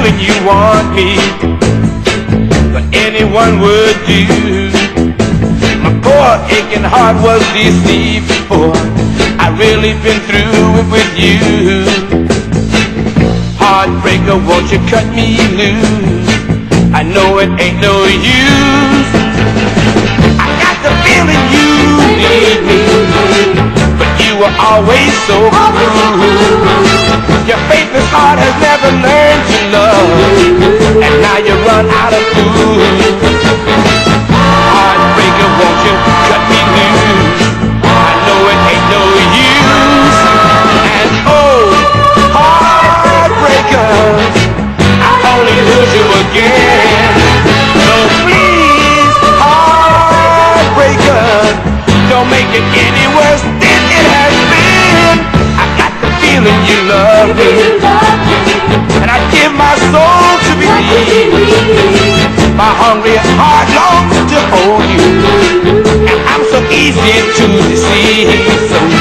when you want me, but anyone would do. My poor aching heart was deceived before I really been through it with you. Heartbreaker, won't you cut me loose? I know it ain't no use. I got the feeling you need me, but you were always so cruel. Your faithless heart has never learned to love, and now you run out of food. Heartbreaker, won't you cut me loose? I know it ain't no use. And oh, heartbreaker, I only lose you again. So please, heartbreaker, don't make it any worse than it has been. I got the feeling you love me, and I give my soul to be free. My hungry heart longs to hold you, and I'm so easy to deceive. So